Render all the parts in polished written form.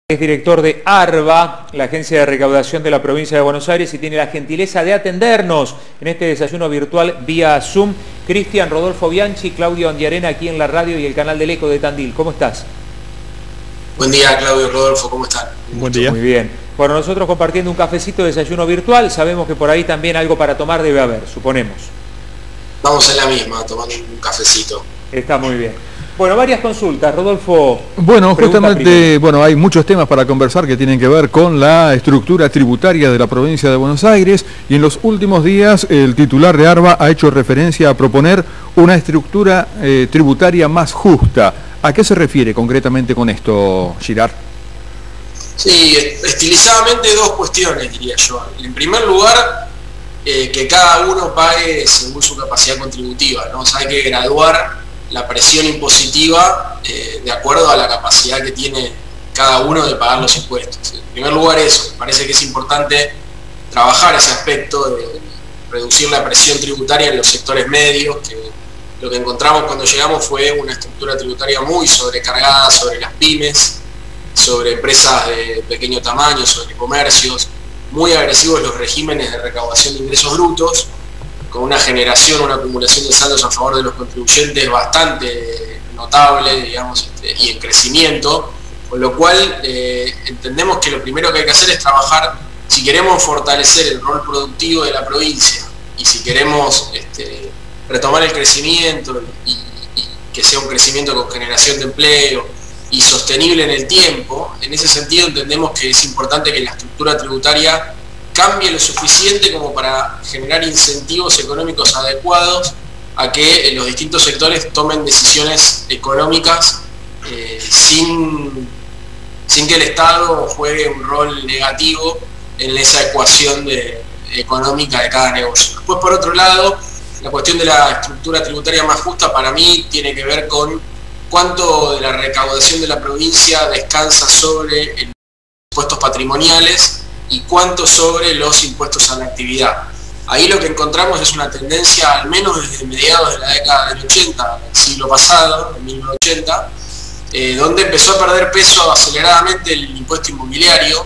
Es director de ARBA, la agencia de recaudación de la provincia de Buenos Aires, y tiene la gentileza de atendernos en este desayuno virtual vía Zoom. Cristian Rodolfo Bianchi, Claudio Andiarena, aquí en la radio y el canal del Eco de Tandil. ¿Cómo estás? Buen día, Claudio, Rodolfo, ¿cómo están? Buen día. Muy bien. Bueno, nosotros compartiendo un cafecito de desayuno virtual, sabemos que por ahí también algo para tomar debe haber, suponemos. Vamos en la misma, tomando un cafecito. Está muy bien. Bueno, varias consultas, Rodolfo. Bueno, justamente, hay muchos temas para conversar que tienen que ver con la estructura tributaria de la provincia de Buenos Aires, y en los últimos días el titular de ARBA ha hecho referencia a proponer una estructura tributaria más justa. ¿A qué se refiere concretamente con esto, Girard? Sí, estilizadamente dos cuestiones, diría yo. En primer lugar, que cada uno pague según su capacidad contributiva, ¿no? O sea, hay que graduar la presión impositiva de acuerdo a la capacidad que tiene cada uno de pagar los impuestos. En primer lugar, eso, me parece que es importante trabajar ese aspecto de reducir la presión tributaria en los sectores medios, que lo que encontramos cuando llegamos fue una estructura tributaria muy sobrecargada sobre las pymes, sobre empresas de pequeño tamaño, sobre comercios, muy agresivos los regímenes de recaudación de ingresos brutos, con una generación, una acumulación de saldos a favor de los contribuyentes bastante notable, digamos, y en crecimiento, con lo cual entendemos que lo primero que hay que hacer es trabajar, si queremos fortalecer el rol productivo de la provincia y si queremos retomar el crecimiento y que sea un crecimiento con generación de empleo y sostenible en el tiempo, en ese sentido entendemos que es importante que la estructura tributaria cambie lo suficiente como para generar incentivos económicos adecuados a que los distintos sectores tomen decisiones económicas sin que el Estado juegue un rol negativo en esa ecuación económica de cada negocio. Después, por otro lado, la cuestión de la estructura tributaria más justa para mí tiene que ver con cuánto de la recaudación de la provincia descansa sobre los impuestos patrimoniales y cuánto sobre los impuestos a la actividad. Ahí lo que encontramos es una tendencia, al menos desde mediados de la década del 80, del siglo pasado, en 1980, donde empezó a perder peso aceleradamente el impuesto inmobiliario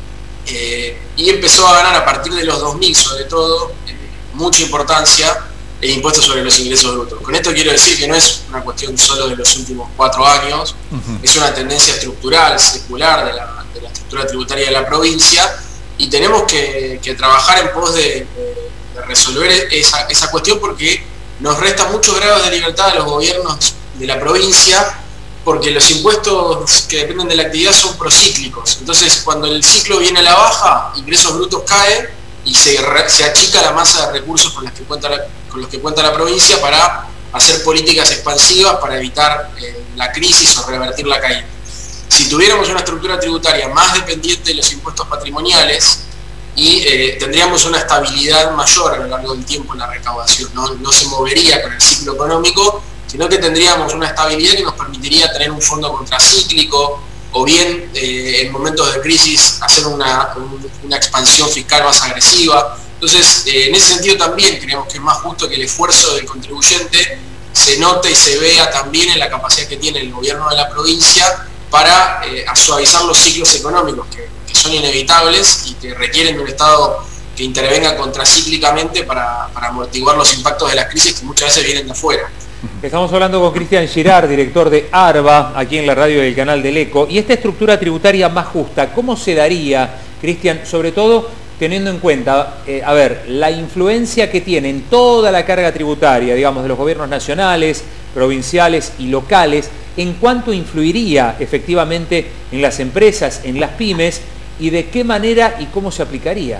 y empezó a ganar a partir de los 2000, sobre todo, mucha importancia el impuesto sobre los ingresos brutos. Con esto quiero decir que no es una cuestión solo de los últimos 4 años, es una tendencia estructural, secular de la estructura tributaria de la provincia, y tenemos que trabajar en pos de resolver esa cuestión, porque nos resta muchos grados de libertad a los gobiernos de la provincia, porque los impuestos que dependen de la actividad son procíclicos. Entonces, cuando el ciclo viene a la baja, ingresos brutos caen y se achica la masa de recursos con los que cuenta la provincia para hacer políticas expansivas para evitar la crisis o revertir la caída. Si tuviéramos una estructura tributaria más dependiente de los impuestos patrimoniales, tendríamos una estabilidad mayor a lo largo del tiempo en la recaudación, no se movería con el ciclo económico, sino que tendríamos una estabilidad que nos permitiría tener un fondo contracíclico, o bien en momentos de crisis hacer una expansión fiscal más agresiva. Entonces, en ese sentido también creemos que es más justo que el esfuerzo del contribuyente se note y se vea también en la capacidad que tiene el gobierno de la provincia para suavizar los ciclos económicos que son inevitables y que requieren de un Estado que intervenga contracíclicamente para amortiguar los impactos de las crisis que muchas veces vienen de afuera. Estamos hablando con Cristian Girard, director de ARBA, aquí en la radio del canal del Eco. Y esta estructura tributaria más justa, ¿cómo se daría, Cristian? Sobre todo teniendo en cuenta, la influencia que tienen toda la carga tributaria, digamos, de los gobiernos nacionales, provinciales y locales, en cuánto influiría efectivamente en las empresas, en las pymes, y de qué manera y cómo se aplicaría.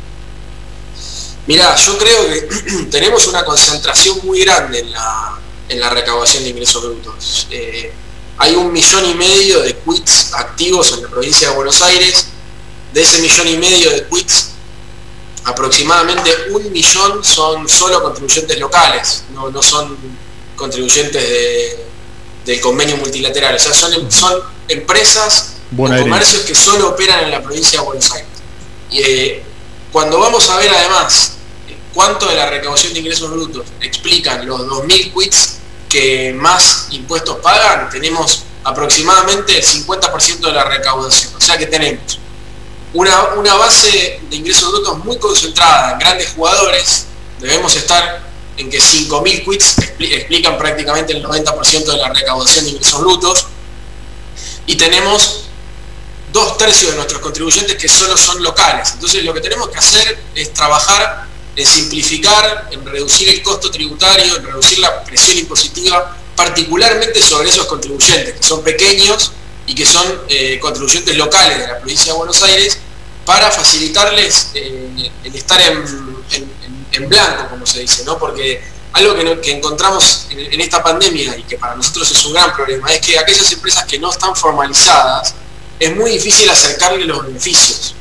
Mirá, yo creo que tenemos una concentración muy grande en la recaudación de ingresos brutos. Hay 1,5 millones de quits activos en la provincia de Buenos Aires. De ese 1,5 millones de quits, aproximadamente 1 millón son solo contribuyentes locales, no son contribuyentes del convenio multilateral. O sea, son empresas o comercios que solo operan en la provincia de Buenos Aires. Y cuando vamos a ver además cuánto de la recaudación de ingresos brutos explican los 2.000 quits que más impuestos pagan, tenemos aproximadamente el 50% de la recaudación. O sea que tenemos una base de ingresos brutos muy concentrada en grandes jugadores. Debemos estar en que 5.000 quits explican prácticamente el 90% de la recaudación de ingresos brutos, y tenemos 2/3 de nuestros contribuyentes que solo son locales. Entonces lo que tenemos que hacer es trabajar en simplificar, en reducir el costo tributario, en reducir la presión impositiva, particularmente sobre esos contribuyentes que son pequeños y que son contribuyentes locales de la provincia de Buenos Aires, para facilitarles el estar en blanco, como se dice, ¿no? Porque algo que encontramos en esta pandemia, y que para nosotros es un gran problema, es que aquellas empresas que no están formalizadas, es muy difícil acercarle los beneficios.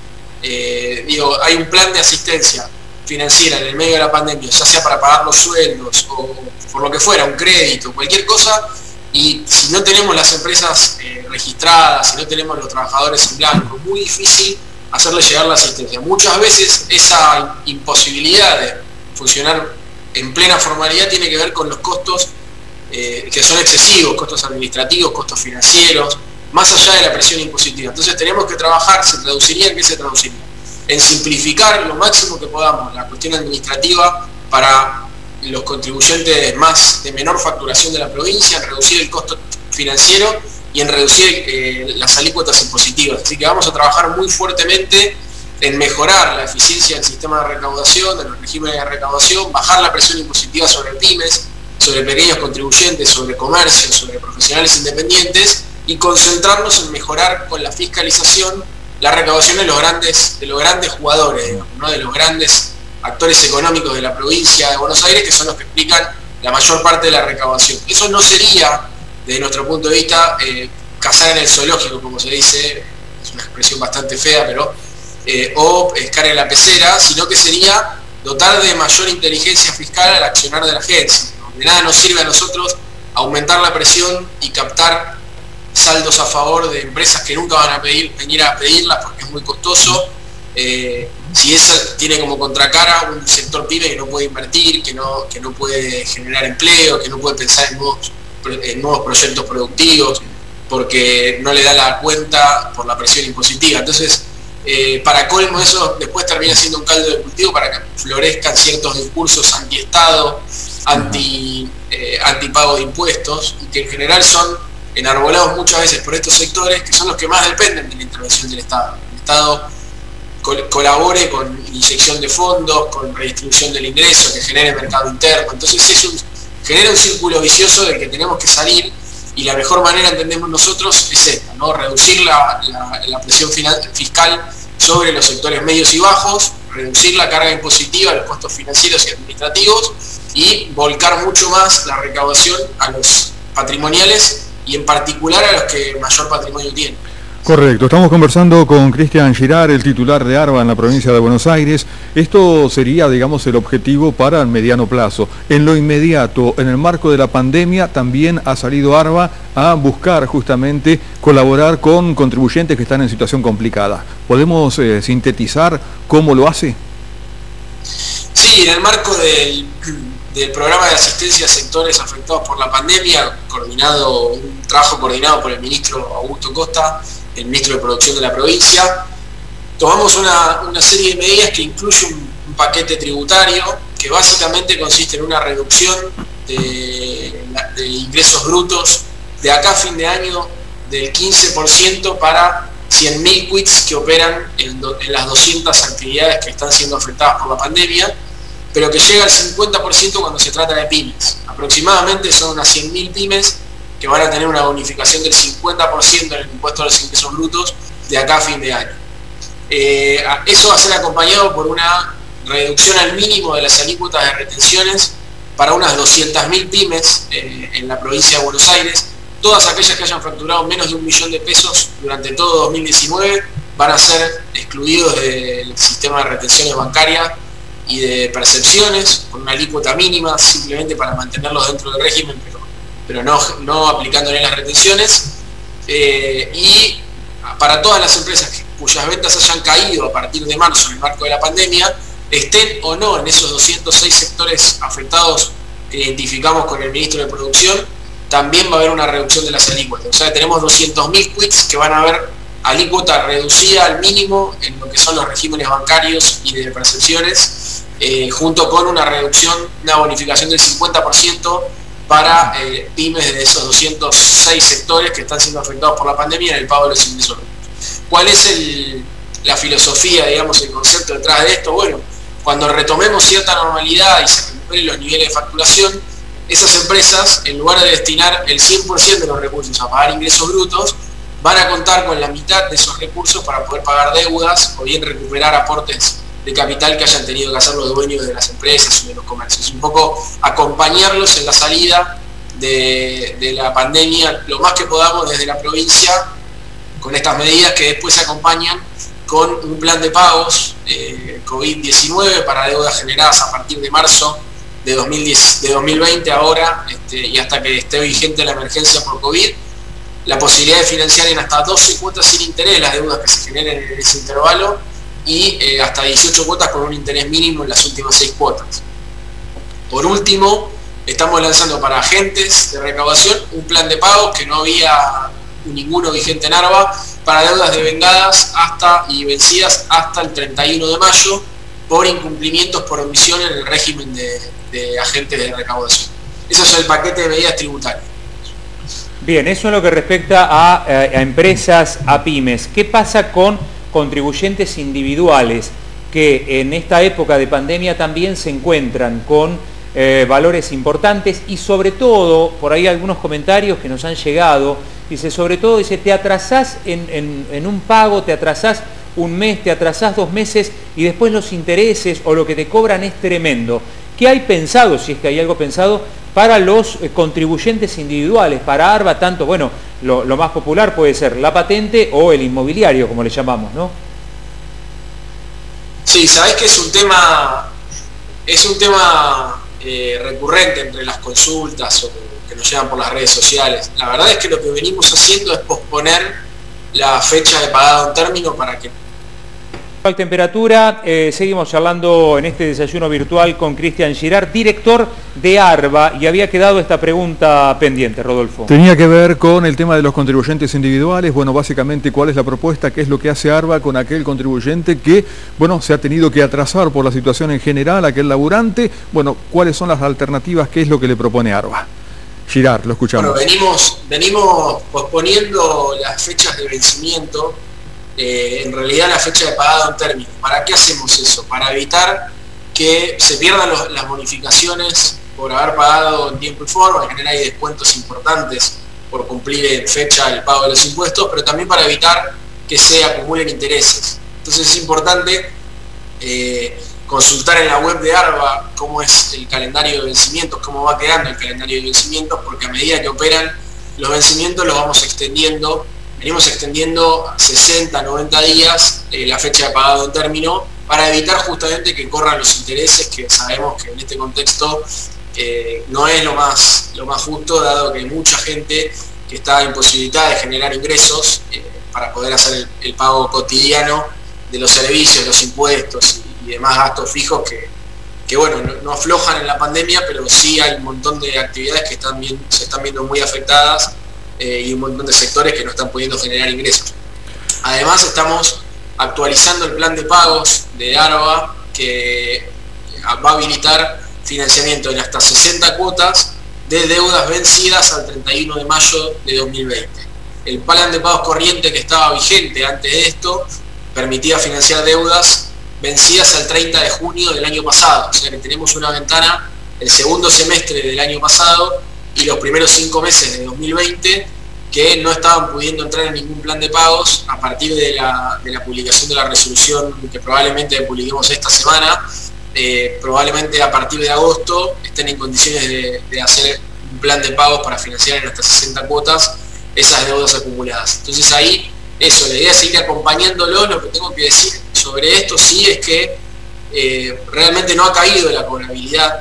Hay un plan de asistencia financiera en el medio de la pandemia, ya sea para pagar los sueldos o por lo que fuera, un crédito, cualquier cosa, y si no tenemos las empresas registradas, si no tenemos los trabajadores en blanco, es muy difícil hacerle llegar la asistencia. Muchas veces esa imposibilidad de funcionar en plena formalidad tiene que ver con los costos que son excesivos, costos administrativos, costos financieros, más allá de la presión impositiva. Entonces tenemos que trabajar. ¿Se traduciría en qué se traduciría? En simplificar lo máximo que podamos la cuestión administrativa para los contribuyentes de menor facturación de la provincia, en reducir el costo financiero y en reducir las alícuotas impositivas. Así que vamos a trabajar muy fuertemente en mejorar la eficiencia del sistema de recaudación, de los regímenes de recaudación, bajar la presión impositiva sobre pymes, sobre pequeños contribuyentes, sobre comercios, sobre profesionales independientes, y concentrarnos en mejorar con la fiscalización la recaudación de los grandes jugadores, digamos, ¿no? De los grandes actores económicos de la provincia de Buenos Aires, que son los que explican la mayor parte de la recaudación. Eso no sería, desde nuestro punto de vista, cazar en el zoológico, como se dice, es una expresión bastante fea, pero o pescar en la pecera, sino que sería dotar de mayor inteligencia fiscal al accionar de la agencia. De nada nos sirve a nosotros aumentar la presión y captar saldos a favor de empresas que nunca van a venir a pedirlas porque es muy costoso, si esa tiene como contracara un sector pyme que no puede invertir, que no puede generar empleo, que no puede pensar en nuevos proyectos productivos, porque no le da la cuenta por la presión impositiva. Entonces, para colmo, eso después termina siendo un caldo de cultivo para que florezcan ciertos discursos anti-Estado, anti-pago de impuestos, y que en general son enarbolados muchas veces por estos sectores que son los que más dependen de la intervención del Estado. El Estado colabore con inyección de fondos, con redistribución del ingreso, que genere mercado interno. Entonces genera un círculo vicioso del que tenemos que salir, y la mejor manera, entendemos nosotros, es esta, ¿no? Reducir la presión fiscal sobre los sectores medios y bajos, reducir la carga impositiva, los costos financieros y administrativos, y volcar mucho más la recaudación a los patrimoniales, y en particular a los que mayor patrimonio tienen. Correcto, estamos conversando con Cristian Girard, el titular de ARBA en la provincia de Buenos Aires. Esto sería, digamos, el objetivo para el mediano plazo. En lo inmediato, en el marco de la pandemia, también ha salido ARBA a buscar justamente colaborar con contribuyentes que están en situación complicada. ¿Podemos sintetizar cómo lo hace? Sí, en el marco del programa de asistencia a sectores afectados por la pandemia, un trabajo coordinado por el ministro Augusto Costa, el ministro de Producción de la provincia, tomamos una serie de medidas que incluye un paquete tributario que básicamente consiste en una reducción de ingresos brutos de acá a fin de año del 15% para 100.000 quits que operan en las 200 actividades que están siendo afectadas por la pandemia, pero que llega al 50% cuando se trata de pymes. Aproximadamente son unas 100.000 pymes que van a tener una bonificación del 50% en el impuesto a los ingresos brutos de acá a fin de año. Eso va a ser acompañado por una reducción al mínimo de las alícuotas de retenciones para unas 200.000 pymes en la provincia de Buenos Aires. Todas aquellas que hayan facturado menos de $1 millón durante todo 2019 van a ser excluidos del sistema de retenciones bancarias y de percepciones, con una alícuota mínima, simplemente para mantenerlos dentro del régimen, pero no aplicándole las retenciones. Y para todas las empresas cuyas ventas hayan caído a partir de marzo en el marco de la pandemia, estén o no en esos 206 sectores afectados que identificamos con el ministro de Producción, también va a haber una reducción de las alícuotas. O sea, tenemos 200.000 quits que van a haber alícuota reducida al mínimo en lo que son los regímenes bancarios y de percepciones, junto con una reducción, una bonificación del 50% para pymes de esos 206 sectores que están siendo afectados por la pandemia en el pago de los ingresos. ¿Cuál es la filosofía, digamos, el concepto detrás de esto? Bueno, cuando retomemos cierta normalidad y se recuperen los niveles de facturación, esas empresas, en lugar de destinar el 100% de los recursos a pagar ingresos brutos, van a contar con la mitad de esos recursos para poder pagar deudas o bien recuperar aportes de capital que hayan tenido que hacer los dueños de las empresas o de los comercios. Un poco acompañarlos en la salida de la pandemia lo más que podamos desde la provincia, con estas medidas que después se acompañan con un plan de pagos COVID-19 para deudas generadas a partir de marzo de 2020 ahora, y hasta que esté vigente la emergencia por COVID, la posibilidad de financiar en hasta 12 cuotas sin interés las deudas que se generen en ese intervalo y hasta 18 cuotas con un interés mínimo en las últimas 6 cuotas. Por último, estamos lanzando para agentes de recaudación un plan de pagos que no había ninguno vigente en ARBA para deudas devengadas y vencidas hasta el 31 de mayo por incumplimientos por omisión en el régimen de agentes de recaudación. Ese es el paquete de medidas tributarias. Bien, eso en lo que respecta a empresas, a pymes. ¿Qué pasa con contribuyentes individuales que en esta época de pandemia también se encuentran con valores importantes y sobre todo, por ahí algunos comentarios que nos han llegado, dice, sobre todo, dice, te atrasás en un pago, te atrasás un mes, te atrasás 2 meses y después los intereses o lo que te cobran es tremendo. ¿Qué hay pensado, si es que hay algo pensado, para los contribuyentes individuales, para ARBA, tanto, bueno, lo más popular puede ser la patente o el inmobiliario, como le llamamos, ¿no? Sí, sabés que es un tema recurrente entre las consultas o que nos llegan por las redes sociales. La verdad es que lo que venimos haciendo es posponer la fecha de pagado en término para que... Temperatura, seguimos charlando en este desayuno virtual con Cristian Girard, director de ARBA, y había quedado esta pregunta pendiente, Rodolfo. Tenía que ver con el tema de los contribuyentes individuales, bueno, básicamente cuál es la propuesta, qué es lo que hace ARBA con aquel contribuyente que, bueno, se ha tenido que atrasar por la situación en general, aquel laburante, bueno, cuáles son las alternativas, qué es lo que le propone ARBA. Girard, lo escuchamos. Bueno, venimos posponiendo las fechas de vencimiento. En realidad la fecha de pagado en términos. ¿Para qué hacemos eso? Para evitar que se pierdan las bonificaciones por haber pagado en tiempo y forma. En general hay descuentos importantes por cumplir en fecha el pago de los impuestos, pero también para evitar que se acumulen intereses. Entonces es importante consultar en la web de ARBA cómo es el calendario de vencimientos, cómo va quedando el calendario de vencimientos, porque a medida que operan los vencimientos los vamos extendiendo. Venimos extendiendo 60, 90 días la fecha de pagado en término para evitar justamente que corran los intereses, que sabemos que en este contexto no es lo más justo, dado que hay mucha gente que está imposibilitada de generar ingresos para poder hacer el pago cotidiano de los servicios, los impuestos y demás gastos fijos que bueno, no aflojan en la pandemia, pero sí hay un montón de actividades que se están viendo muy afectadas. Y un montón de sectores que no están pudiendo generar ingresos. Además estamos actualizando el plan de pagos de ARBA que va a habilitar financiamiento en hasta 60 cuotas de deudas vencidas al 31 de mayo de 2020. El plan de pagos corriente que estaba vigente antes de esto permitía financiar deudas vencidas al 30 de junio del año pasado. O sea que tenemos una ventana el segundo semestre del año pasado y los primeros 5 meses de 2020 que no estaban pudiendo entrar en ningún plan de pagos a partir de la publicación de la resolución que probablemente publiquemos esta semana. Probablemente a partir de agosto estén en condiciones de hacer un plan de pagos para financiar en hasta 60 cuotas esas deudas acumuladas. Entonces ahí, la idea es seguir acompañándolo. Lo que tengo que decir sobre esto sí es que realmente no ha caído la cobrabilidad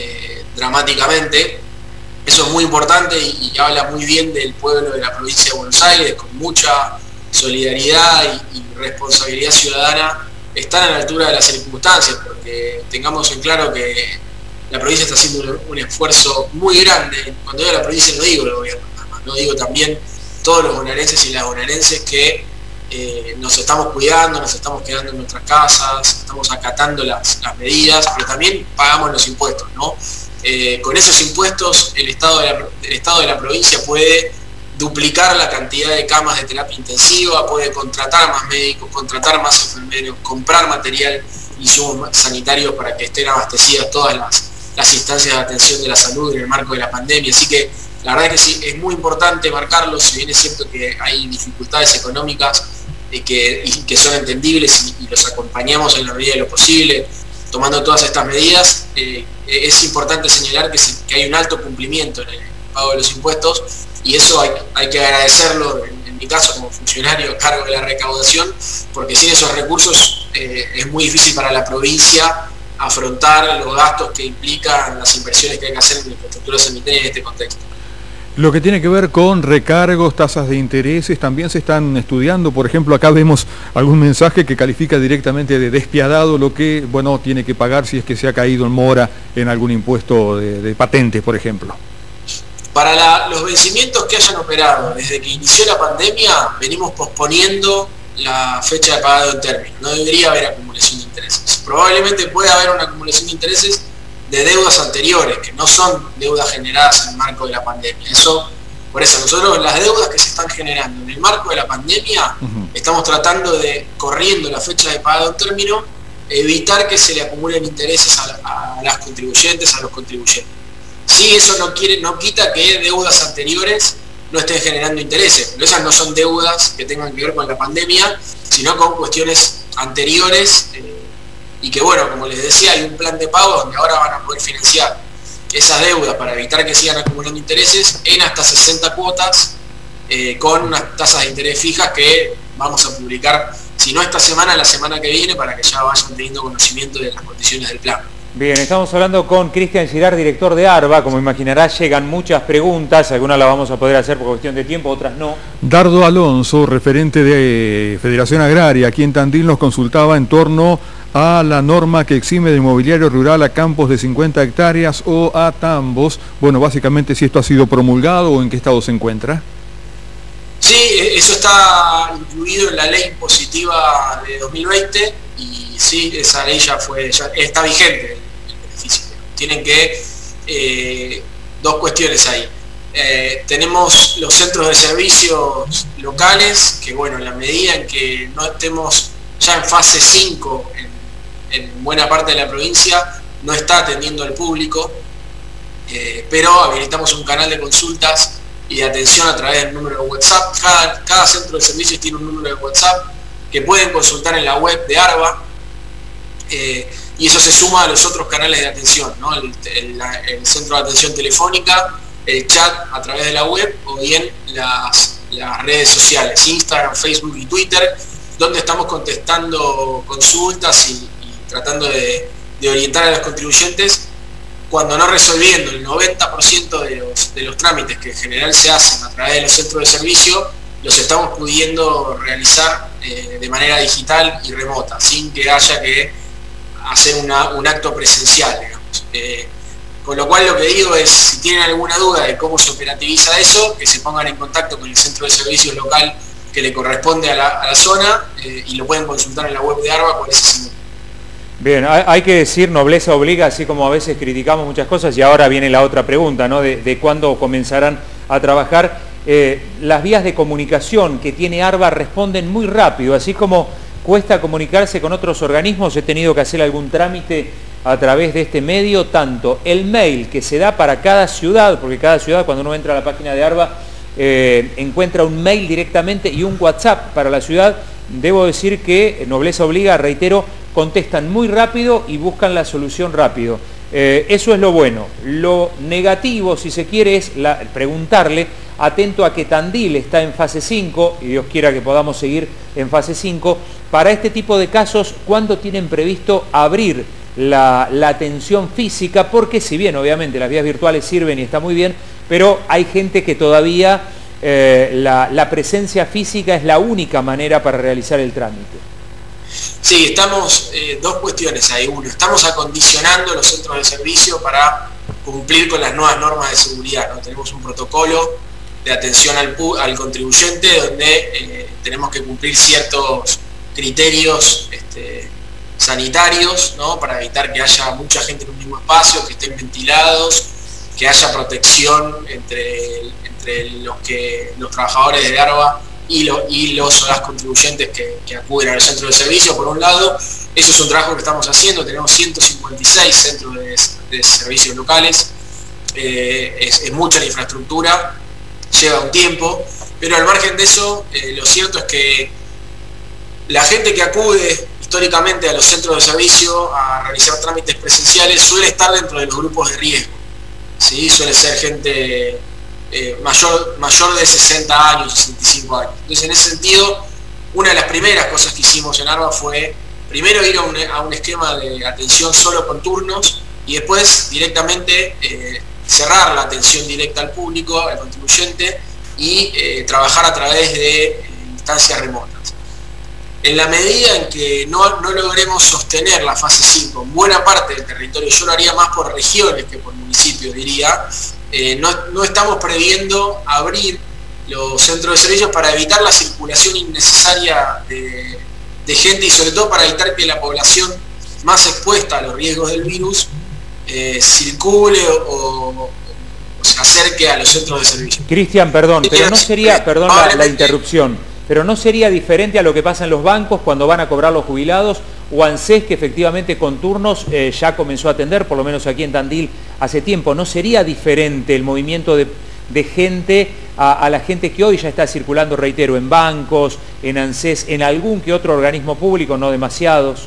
dramáticamente. Eso es muy importante y habla muy bien del pueblo de la provincia de Buenos Aires, con mucha solidaridad y responsabilidad ciudadana. Están a la altura de las circunstancias, porque tengamos en claro que la provincia está haciendo un esfuerzo muy grande. Cuando digo la provincia no digo el gobierno, no digo también todos los bonaerenses y las bonaerenses que nos estamos cuidando, nos estamos quedando en nuestras casas, estamos acatando las medidas, pero también pagamos los impuestos, ¿no? Con esos impuestos el Estado de la provincia puede duplicar la cantidad de camas de terapia intensiva, puede contratar más médicos, contratar más enfermeros, comprar material, insumos sanitarios para que estén abastecidas todas las instancias de atención de la salud en el marco de la pandemia. Así que la verdad es que sí, es muy importante marcarlo, si bien es cierto que hay dificultades económicas y que son entendibles y los acompañamos en la medida de lo posible, tomando todas estas medidas. Es importante señalar que hay un alto cumplimiento en el pago de los impuestos, y eso hay que agradecerlo, en mi caso como funcionario a cargo de la recaudación, porque sin esos recursos es muy difícil para la provincia afrontar los gastos que implican las inversiones que hay que hacer en la infraestructura sanitaria en este contexto. Lo que tiene que ver con recargos, tasas de intereses, también se están estudiando. Por ejemplo, acá vemos algún mensaje que califica directamente de despiadado lo que, bueno, tiene que pagar si es que se ha caído en mora en algún impuesto de patentes, por ejemplo. Para los vencimientos que hayan operado desde que inició la pandemia, venimos posponiendo la fecha de pagado en término. No debería haber acumulación de intereses. Probablemente pueda haber una acumulación de intereses de deudas anteriores, que no son deudas generadas en el marco de la pandemia. Por eso nosotros las deudas que se están generando en el marco de la pandemia, estamos tratando de, corriendo la fecha de pagado en término, evitar que se le acumulen intereses a las contribuyentes, a los contribuyentes. Sí, eso no quita que deudas anteriores no estén generando intereses, pero esas no son deudas que tengan que ver con la pandemia, sino con cuestiones anteriores, y que, bueno, como les decía, hay un plan de pago donde ahora van a poder financiar esas deudas para evitar que sigan acumulando intereses en hasta 60 cuotas, con unas tasas de interés fijas que vamos a publicar, si no esta semana, la semana que viene, para que ya vayan teniendo conocimiento de las condiciones del plan. Bien, estamos hablando con Cristian Girard, director de ARBA. Como imaginarás, llegan muchas preguntas, algunas las vamos a poder hacer por cuestión de tiempo, otras no. Dardo Alonso, referente de Federación Agraria, aquí en Tandil, nos consultaba en torno a la norma que exime de inmobiliario rural a campos de 50 hectáreas o a tambos. Bueno, básicamente si esto ha sido promulgado o en qué estado se encuentra. Sí, eso está incluido en la ley impositiva de 2020 y sí, esa ley ya está vigente. Tienen que, dos cuestiones ahí. Tenemos los centros de servicios locales, que bueno, en la medida en que no estemos ya en fase 5 en buena parte de la provincia, no está atendiendo al público, pero habilitamos un canal de consultas y de atención a través del número de WhatsApp. Cada centro de servicios tiene un número de WhatsApp que pueden consultar en la web de ARBA, y eso se suma a los otros canales de atención, ¿no? El centro de atención telefónica, el chat a través de la web, o bien las redes sociales, Instagram, Facebook y Twitter, donde estamos contestando consultas y tratando de orientar a los contribuyentes, cuando no resolviendo el 90% de los trámites que en general se hacen a través de los centros de servicio, los estamos pudiendo realizar de manera digital y remota, sin que haya que hacer un acto presencial, digamos. Con lo cual lo que digo es, si tienen alguna duda de cómo se operativiza eso, que se pongan en contacto con el centro de servicios local que le corresponde a la zona, y lo pueden consultar en la web de ARBA con ese símbolo. Bien, hay que decir, nobleza obliga, así como a veces criticamos muchas cosas, y ahora viene la otra pregunta, ¿no? De cuándo comenzarán a trabajar. Las vías de comunicación que tiene ARBA responden muy rápido, así como cuesta comunicarse con otros organismos. He tenido que hacer algún trámite a través de este medio, tanto el mail que se da para cada ciudad, porque cada ciudad, cuando uno entra a la página de ARBA, encuentra un mail directamente y un WhatsApp para la ciudad. Debo decir que, nobleza obliga, reitero, contestan muy rápido y buscan la solución rápido. Eso es lo bueno. Lo negativo, si se quiere, es preguntarle, atento a que Tandil está en fase 5, y Dios quiera que podamos seguir en fase 5, para este tipo de casos, ¿cuándo tienen previsto abrir la atención física? Porque si bien obviamente las vías virtuales sirven y está muy bien, pero hay gente que todavía la presencia física es la única manera para realizar el trámite. Sí, estamos, dos cuestiones ahí. Uno, estamos acondicionando los centros de servicio para cumplir con las nuevas normas de seguridad, ¿no? Tenemos un protocolo de atención al contribuyente donde tenemos que cumplir ciertos criterios sanitarios, ¿no? Para evitar que haya mucha gente en un mismo espacio, que estén ventilados, que haya protección entre los trabajadores de ARBA y los o las contribuyentes que acuden a los centros de servicio. Por un lado, eso es un trabajo que estamos haciendo. Tenemos 156 centros de servicios locales, es mucha la infraestructura, lleva un tiempo, pero al margen de eso, lo cierto es que la gente que acude históricamente a los centros de servicio a realizar trámites presenciales suele estar dentro de los grupos de riesgo, ¿sí? Suele ser gente mayor de 60 años, 65 años. Entonces, en ese sentido, una de las primeras cosas que hicimos en ARBA fue primero ir a un esquema de atención solo con turnos y después directamente cerrar la atención directa al público, al contribuyente, y trabajar a través de instancias remotas. En la medida en que no logremos sostener la fase 5 en buena parte del territorio, yo lo haría más por regiones que por municipios, diría, no estamos previendo abrir los centros de servicios para evitar la circulación innecesaria de gente y sobre todo para evitar que la población más expuesta a los riesgos del virus circule o se acerque a los centros de servicio. Cristian, perdón, pero no sería, perdón la interrupción, pero no sería diferente a lo que pasa en los bancos cuando van a cobrar los jubilados, o ANSES, que efectivamente con turnos ya comenzó a atender, por lo menos aquí en Tandil hace tiempo. ¿No sería diferente el movimiento de gente a la gente que hoy ya está circulando, reitero, en bancos, en ANSES, en algún que otro organismo público, no demasiados?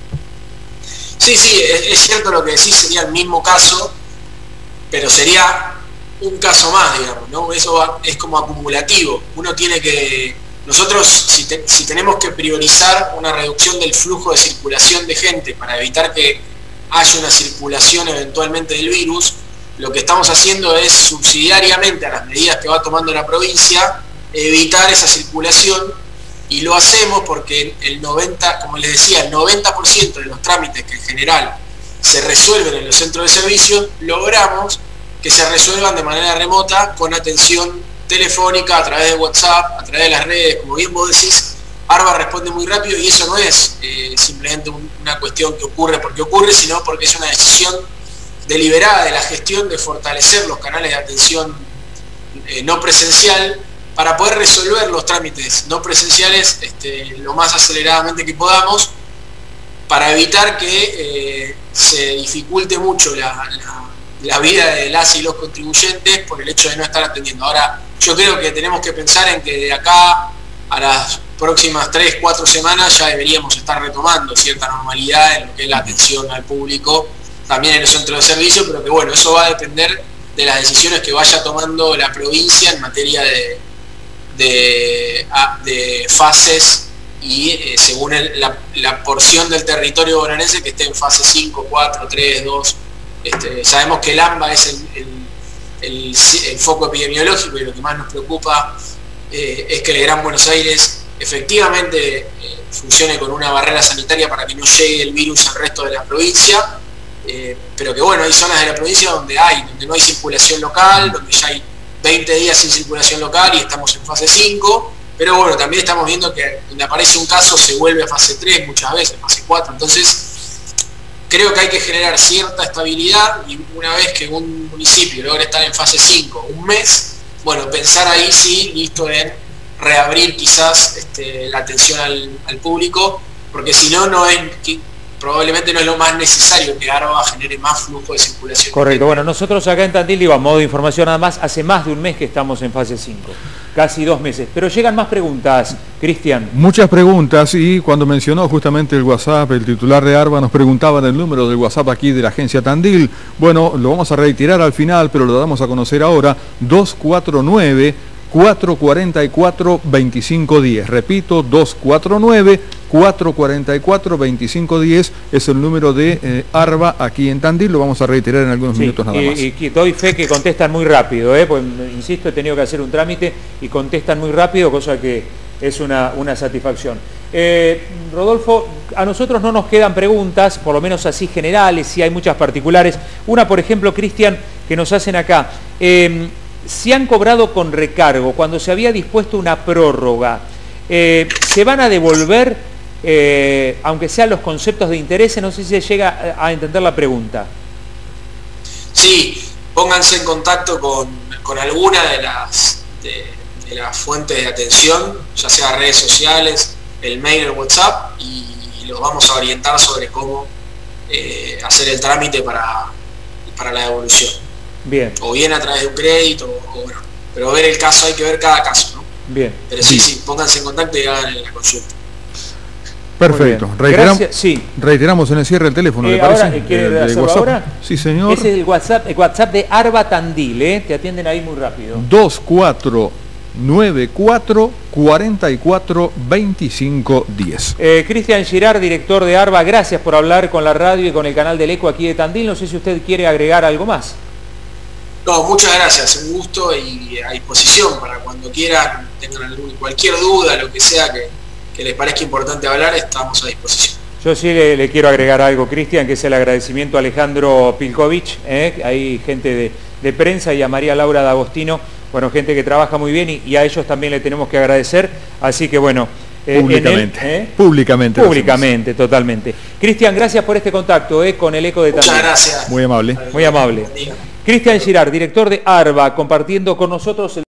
Sí, es cierto lo que decís, sería el mismo caso, pero sería un caso más, digamos, ¿no? Eso es como acumulativo. Uno tiene que... Nosotros, si tenemos que priorizar una reducción del flujo de circulación de gente para evitar que haya una circulación eventualmente del virus, lo que estamos haciendo es subsidiariamente a las medidas que va tomando la provincia, evitar esa circulación, y lo hacemos porque como les decía, el 90% de los trámites que en general se resuelven en los centros de servicio, logramos que se resuelvan de manera remota con atención telefónica, a través de WhatsApp, a través de las redes. Como bien vos decís, ARBA responde muy rápido, y eso no es simplemente una cuestión que ocurre porque ocurre, sino porque es una decisión deliberada de la gestión de fortalecer los canales de atención no presencial para poder resolver los trámites no presenciales lo más aceleradamente que podamos, para evitar que se dificulte mucho la vida de las y los contribuyentes por el hecho de no estar atendiendo. Ahora, yo creo que tenemos que pensar en que de acá a las próximas 3-4 semanas ya deberíamos estar retomando cierta normalidad en lo que es la atención al público, también en los centros de servicio, pero que bueno, eso va a depender de las decisiones que vaya tomando la provincia en materia de fases y según la porción del territorio bonaerense que esté en fase 5, 4, 3, 2. Sabemos que el AMBA es el foco epidemiológico, y lo que más nos preocupa es que el Gran Buenos Aires efectivamente funcione con una barrera sanitaria para que no llegue el virus al resto de la provincia, pero que bueno, hay zonas de la provincia donde no hay circulación local, donde ya hay 20 días sin circulación local y estamos en fase 5, pero bueno, también estamos viendo que donde aparece un caso se vuelve a fase 3 muchas veces, fase 4, entonces creo que hay que generar cierta estabilidad, y una vez que un municipio logra estar en fase 5 un mes, bueno, pensar ahí sí, listo, en reabrir quizás la atención al público, porque si no, probablemente no es lo más necesario que ARBA genere más flujo de circulación. Correcto. Bueno, nosotros acá en Tandil, digo, a modo de información nada más, hace más de un mes que estamos en fase 5, casi 2 meses. Pero llegan más preguntas, Cristian. Muchas preguntas, y cuando mencionó justamente el WhatsApp, el titular de ARBA nos preguntaban el número del WhatsApp aquí de la agencia Tandil. Bueno, lo vamos a reiterar al final, pero lo damos a conocer ahora, 249-444-2510. Repito, 249-444-2510 es el número de ARBA aquí en Tandil. Lo vamos a reiterar en algunos minutos nada más. Y doy fe que contestan muy rápido, pues insisto, he tenido que hacer un trámite y contestan muy rápido, cosa que es una satisfacción. Rodolfo, a nosotros no nos quedan preguntas, por lo menos así generales, sí hay muchas particulares. Una, por ejemplo, Cristian, que nos hacen acá. Si han cobrado con recargo, cuando se había dispuesto una prórroga, ¿se van a devolver, aunque sean los conceptos de intereses? No sé si se llega a entender la pregunta. Sí, pónganse en contacto con alguna de las fuentes de atención, ya sea redes sociales, el mail, el WhatsApp, y los vamos a orientar sobre cómo hacer el trámite para la devolución. Bien. O bien a través de un crédito, o bueno, pero ver el caso, hay que ver cada caso, ¿no? Bien. Pero sí, pónganse en contacto y hagan la consulta. Perfecto. Reiteramos en el cierre el teléfono, ¿le parece? Ahora, ¿quiere hacerlo ahora? Sí, señor. Ese es el WhatsApp de Arba Tandil, te atienden ahí muy rápido. 2494 44 25 10. Cristian Girard, director de Arba, gracias por hablar con la radio y con el canal del Eco aquí de Tandil. No sé si usted quiere agregar algo más. No, muchas gracias, un gusto y a disposición para cuando quieran, tengan cualquier duda, lo que sea que les parezca importante hablar, estamos a disposición. Yo sí le quiero agregar algo, Cristian, que es el agradecimiento a Alejandro Pilkovich, hay gente de prensa, y a María Laura D'Agostino, bueno, gente que trabaja muy bien y a ellos también le tenemos que agradecer, así que bueno. Públicamente, totalmente. Cristian, gracias por este contacto con el Eco de Tandil. Muchas gracias. Muy amable. Muy amable. Cristian Girard, director de Arba, compartiendo con nosotros el